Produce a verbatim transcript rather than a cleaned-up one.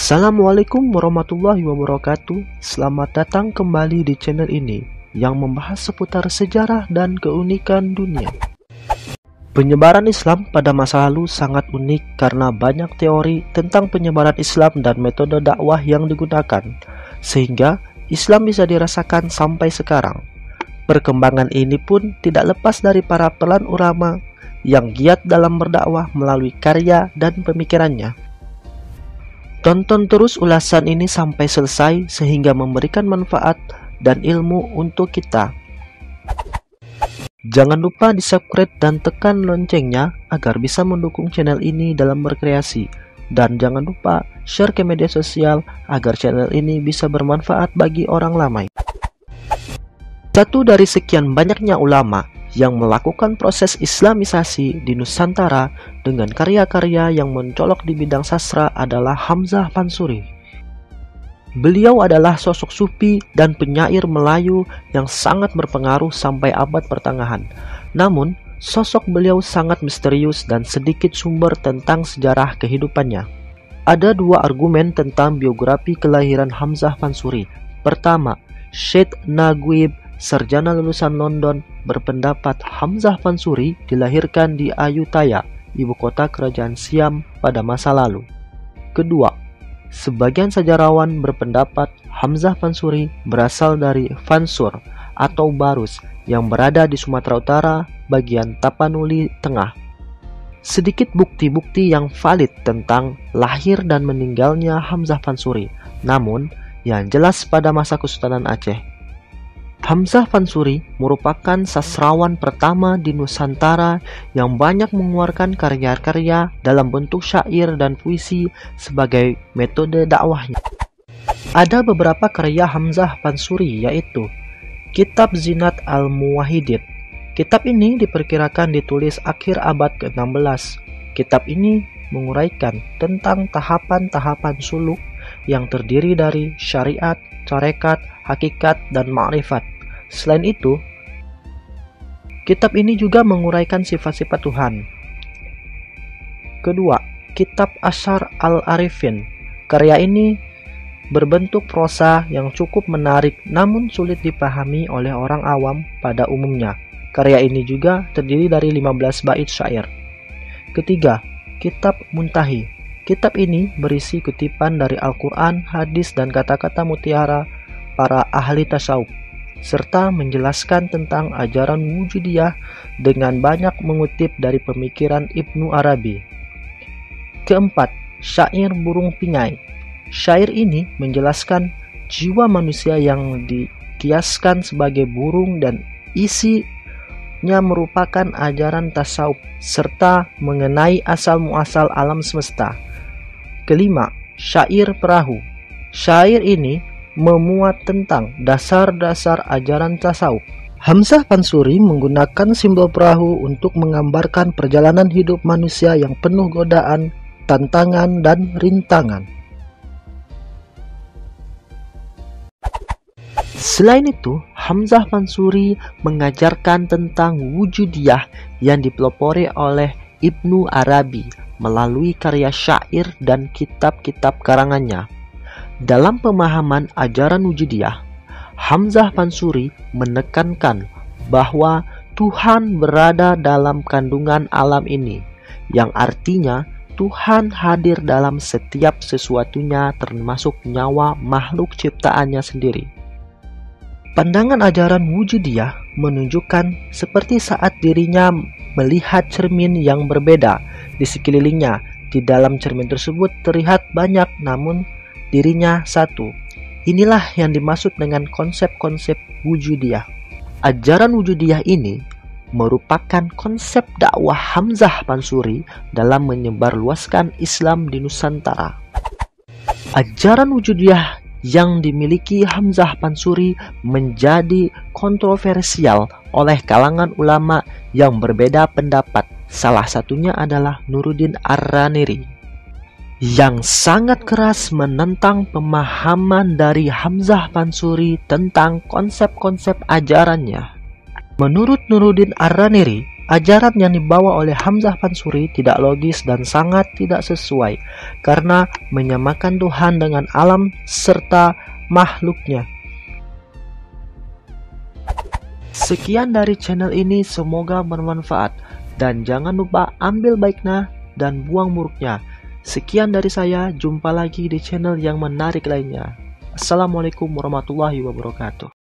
Assalamualaikum warahmatullahi wabarakatuh. Selamat datang kembali di channel ini yang membahas seputar sejarah dan keunikan dunia. Penyebaran Islam pada masa lalu sangat unik karena banyak teori tentang penyebaran Islam dan metode dakwah yang digunakan, sehingga Islam bisa dirasakan sampai sekarang. Perkembangan ini pun tidak lepas dari para pelan ulama yang giat dalam berdakwah melalui karya dan pemikirannya. Tonton terus ulasan ini sampai selesai sehingga memberikan manfaat dan ilmu untuk kita. Jangan lupa di subscribe dan tekan loncengnya agar bisa mendukung channel ini dalam berkreasi. Dan jangan lupa share ke media sosial agar channel ini bisa bermanfaat bagi orang ramai. Satu dari sekian banyaknya ulama yang melakukan proses islamisasi di Nusantara dengan karya-karya yang mencolok di bidang sastra adalah Hamzah Pansuri. Beliau adalah sosok sufi dan penyair Melayu yang sangat berpengaruh sampai abad pertengahan. Namun, sosok beliau sangat misterius dan sedikit sumber tentang sejarah kehidupannya. Ada dua argumen tentang biografi kelahiran Hamzah Pansuri. Pertama, Syed Naguib, sarjana lulusan London, berpendapat Hamzah Pansuri dilahirkan di Ayutthaya, ibu kota kerajaan Siam pada masa lalu. Kedua, sebagian sejarawan berpendapat Hamzah Pansuri berasal dari Fansur atau Barus yang berada di Sumatera Utara, bagian Tapanuli Tengah. Sedikit bukti-bukti yang valid tentang lahir dan meninggalnya Hamzah Pansuri, namun yang jelas pada masa Kesultanan Aceh. Hamzah Pansuri merupakan sastrawan pertama di Nusantara yang banyak mengeluarkan karya-karya dalam bentuk syair dan puisi sebagai metode dakwahnya. Ada beberapa karya Hamzah Pansuri, yaitu Kitab Zinat Al-Muwahhidin. Kitab ini diperkirakan ditulis akhir abad ke enam belas. Kitab ini menguraikan tentang tahapan-tahapan suluk yang terdiri dari syariat, tarekat, hakikat, dan ma'rifat. Selain itu, kitab ini juga menguraikan sifat-sifat Tuhan. Kedua, Kitab Asyar Al-Arifin. Karya ini berbentuk prosa yang cukup menarik namun sulit dipahami oleh orang awam pada umumnya. Karya ini juga terdiri dari lima belas bait syair. Ketiga, Kitab Muntahi. Kitab ini berisi kutipan dari Al-Quran, hadis, dan kata-kata mutiara para ahli tasawuf, serta menjelaskan tentang ajaran wujudiyah dengan banyak mengutip dari pemikiran Ibnu Arabi. Keempat, Syair Burung Pingai. Syair ini menjelaskan jiwa manusia yang dikiaskan sebagai burung dan isinya merupakan ajaran tasawuf serta mengenai asal-muasal alam semesta. Kelima, Syair Perahu. Syair ini memuat tentang dasar-dasar ajaran tasawuf. Hamzah Pansuri menggunakan simbol perahu untuk menggambarkan perjalanan hidup manusia yang penuh godaan, tantangan, dan rintangan. Selain itu, Hamzah Pansuri mengajarkan tentang wujudiyah yang dipelopori oleh Ibnu Arabi melalui karya syair dan kitab-kitab karangannya. Dalam pemahaman ajaran wujudiyah, Hamzah Pansuri menekankan bahwa Tuhan berada dalam kandungan alam ini, yang artinya Tuhan hadir dalam setiap sesuatunya termasuk nyawa makhluk ciptaannya sendiri. Pandangan ajaran wujudiyah menunjukkan seperti saat dirinya melihat cermin yang berbeda di sekelilingnya. Di dalam cermin tersebut terlihat banyak, namun dirinya satu. Inilah yang dimaksud dengan konsep-konsep wujudiyah. Ajaran wujudiyah ini merupakan konsep dakwah Hamzah Pansuri dalam menyebarluaskan Islam di Nusantara. Ajaran wujudiyah yang dimiliki Hamzah Pansuri menjadi kontroversial oleh kalangan ulama yang berbeda pendapat. Salah satunya adalah Nuruddin Ar-Raniri, yang sangat keras menentang pemahaman dari Hamzah Pansuri tentang konsep-konsep ajarannya. Menurut Nuruddin Ar-Raniri, Ajaran yang dibawa oleh Hamzah Pansuri tidak logis dan sangat tidak sesuai karena menyamakan Tuhan dengan alam serta makhluknya. Sekian dari channel ini, semoga bermanfaat dan jangan lupa ambil baiknya dan buang buruknya. Sekian dari saya, jumpa lagi di channel yang menarik lainnya. Assalamualaikum warahmatullahi wabarakatuh.